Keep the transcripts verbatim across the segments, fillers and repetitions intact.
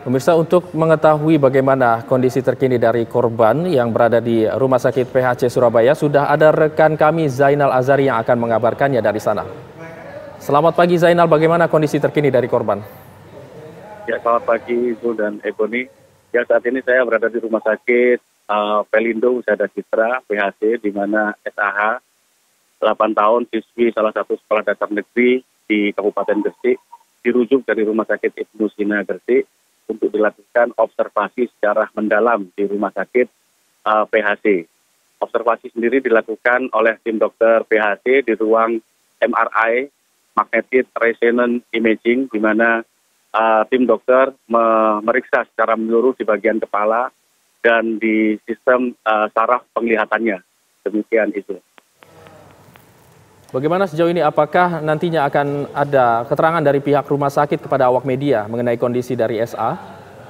Pemirsa, untuk mengetahui bagaimana kondisi terkini dari korban yang berada di Rumah Sakit P H C Surabaya, sudah ada rekan kami Zainal Azari yang akan mengabarkannya dari sana. Selamat pagi Zainal, bagaimana kondisi terkini dari korban? Ya, selamat pagi Zul dan Ebony. Ya, saat ini saya berada di Rumah Sakit uh, Pelindo Husada Citra P H C, di mana S A H, delapan tahun, siswi salah satu sekolah dasar negeri di Kabupaten Gresik, dirujuk dari Rumah Sakit Ibnu Sina Gresik untuk dilakukan observasi secara mendalam di Rumah Sakit uh, P H C. Observasi sendiri dilakukan oleh tim dokter P H C di ruang M R I, Magnetic Resonance Imaging, di mana uh, tim dokter memeriksa secara menyeluruh di bagian kepala dan di sistem uh, saraf penglihatannya. Demikian itu. Bagaimana sejauh ini, apakah nantinya akan ada keterangan dari pihak rumah sakit kepada awak media mengenai kondisi dari S A?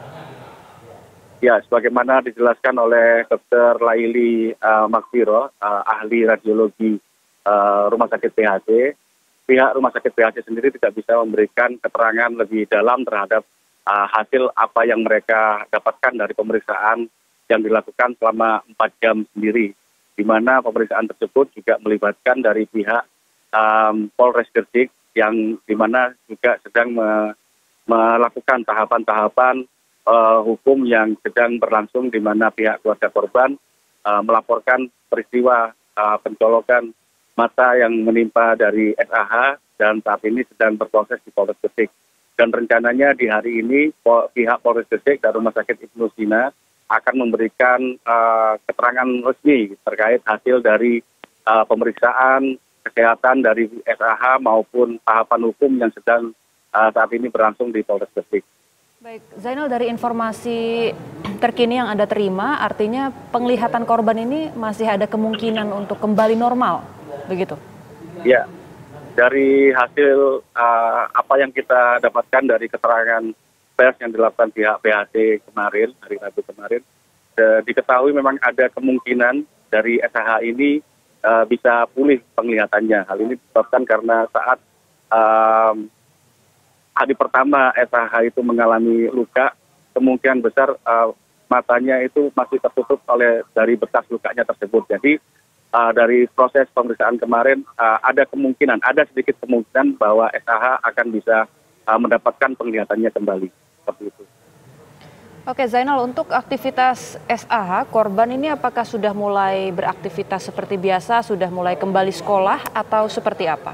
Ya, sebagaimana dijelaskan oleh dokter Laili uh, Makfiro, uh, ahli radiologi uh, Rumah Sakit P H C, pihak Rumah Sakit P H C sendiri tidak bisa memberikan keterangan lebih dalam terhadap uh, hasil apa yang mereka dapatkan dari pemeriksaan yang dilakukan selama empat jam sendiri, di mana pemeriksaan tersebut juga melibatkan dari pihak um, Polres Gresik, yang di mana juga sedang me melakukan tahapan-tahapan uh, hukum yang sedang berlangsung, di mana pihak keluarga korban uh, melaporkan peristiwa uh, pencolokan mata yang menimpa dari S A H dan saat ini sedang berproses di Polres Gresik. Dan rencananya di hari ini pihak Polres Gresik dan Rumah Sakit Ibnu Sina akan memberikan uh, keterangan resmi terkait hasil dari uh, pemeriksaan kesehatan dari S A H maupun tahapan hukum yang sedang uh, saat ini berlangsung di Polres Gresik. Baik, Zainal, dari informasi terkini yang Anda terima, artinya penglihatan korban ini masih ada kemungkinan untuk kembali normal, begitu? Ya, dari hasil uh, apa yang kita dapatkan dari keterangan pers yang dilakukan pihak P H C kemarin, hari Rabu kemarin, e, diketahui memang ada kemungkinan dari S A H ini e, bisa pulih penglihatannya. Hal ini disebabkan karena saat um, hari pertama S A H itu mengalami luka, kemungkinan besar e, matanya itu masih tertutup oleh dari bekas lukanya tersebut. Jadi e, dari proses pemeriksaan kemarin e, ada kemungkinan, ada sedikit kemungkinan bahwa S A H akan bisa e, mendapatkan penglihatannya kembali. Itu. Oke Zainal, untuk aktivitas S A H, korban ini apakah sudah mulai beraktivitas seperti biasa, sudah mulai kembali sekolah atau seperti apa?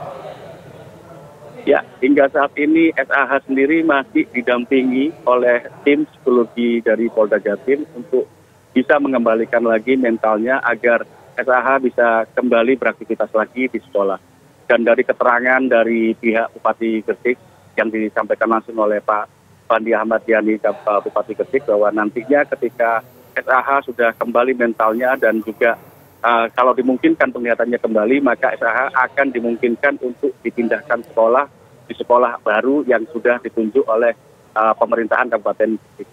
Ya, hingga saat ini S A H sendiri masih didampingi oleh tim psikologi dari Polda Jatim untuk bisa mengembalikan lagi mentalnya agar S A H bisa kembali beraktivitas lagi di sekolah. Dan dari keterangan dari pihak Bupati Gresik yang disampaikan langsung oleh Pak Pandi Ahmad Yani, Bupati Gresik, bahwa nantinya ketika S A H sudah kembali mentalnya dan juga uh, kalau dimungkinkan penglihatannya kembali, maka S A H akan dimungkinkan untuk dipindahkan sekolah di sekolah baru yang sudah ditunjuk oleh uh, pemerintahan Kabupaten Gresik.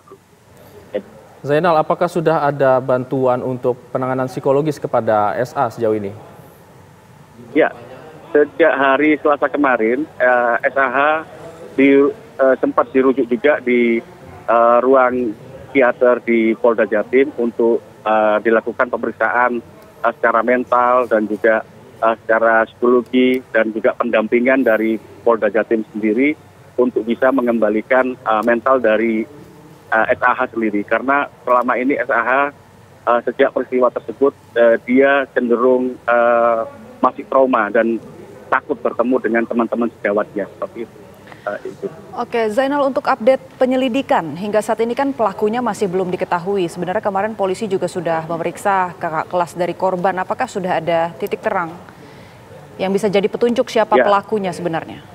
Zainal, apakah sudah ada bantuan untuk penanganan psikologis kepada S A sejauh ini? Ya, sejak hari Selasa kemarin, uh, S A H di Uh, sempat dirujuk juga di uh, ruang psikiater di Polda Jatim untuk uh, dilakukan pemeriksaan uh, secara mental dan juga uh, secara psikologi dan juga pendampingan dari Polda Jatim sendiri untuk bisa mengembalikan uh, mental dari uh, S A H sendiri. Karena selama ini S A H uh, sejak peristiwa tersebut uh, dia cenderung uh, masih trauma dan takut bertemu dengan teman-teman sejawatnya seperti itu. Oke, Zainal, untuk update penyelidikan, hingga saat ini kan pelakunya masih belum diketahui. Sebenarnya kemarin polisi juga sudah memeriksa kakak kelas dari korban. Apakah sudah ada titik terang yang bisa jadi petunjuk siapa ya. pelakunya sebenarnya?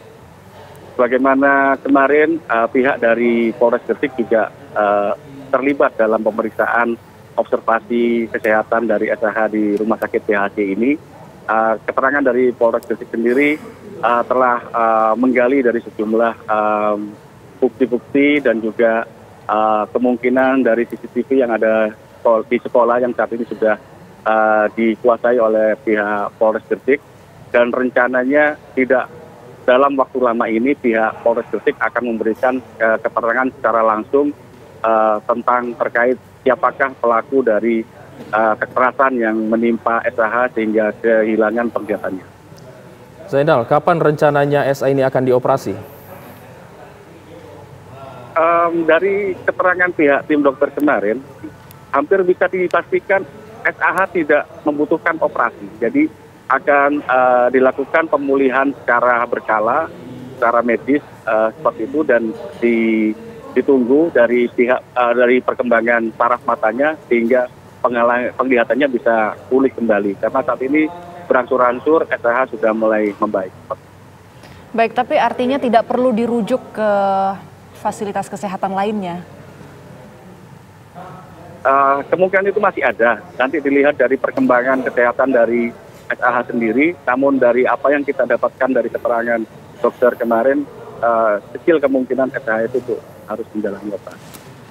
Bagaimana kemarin uh, pihak dari Polres Gresik juga uh, terlibat dalam pemeriksaan observasi kesehatan dari S A H di Rumah Sakit P H C ini. Uh, keterangan dari Polres Gresik sendiri Uh, telah uh, menggali dari sejumlah bukti-bukti um, dan juga uh, kemungkinan dari C C T V yang ada di sekolah yang saat ini sudah uh, dikuasai oleh pihak Polres Gresik, dan rencananya tidak dalam waktu lama ini pihak Polres Gresik akan memberikan uh, keterangan secara langsung uh, tentang terkait siapakah pelaku dari uh, kekerasan yang menimpa S A H sehingga kehilangan penglihatannya. Zainal, kapan rencananya S A ini akan dioperasi? Um, dari keterangan pihak tim dokter kemarin, hampir bisa dipastikan S A H tidak membutuhkan operasi. Jadi akan uh, dilakukan pemulihan secara berkala, secara medis uh, seperti itu, dan di, ditunggu dari pihak uh, dari perkembangan saraf matanya sehingga penglihatannya bisa pulih kembali. Karena saat ini berangsur-angsur S A H sudah mulai membaik. Baik, tapi artinya tidak perlu dirujuk ke fasilitas kesehatan lainnya? Uh, kemungkinan itu masih ada. Nanti dilihat dari perkembangan kesehatan dari S A H sendiri, namun dari apa yang kita dapatkan dari keterangan dokter kemarin, uh, kecil kemungkinan S A H itu tuh harus menjalani operasi.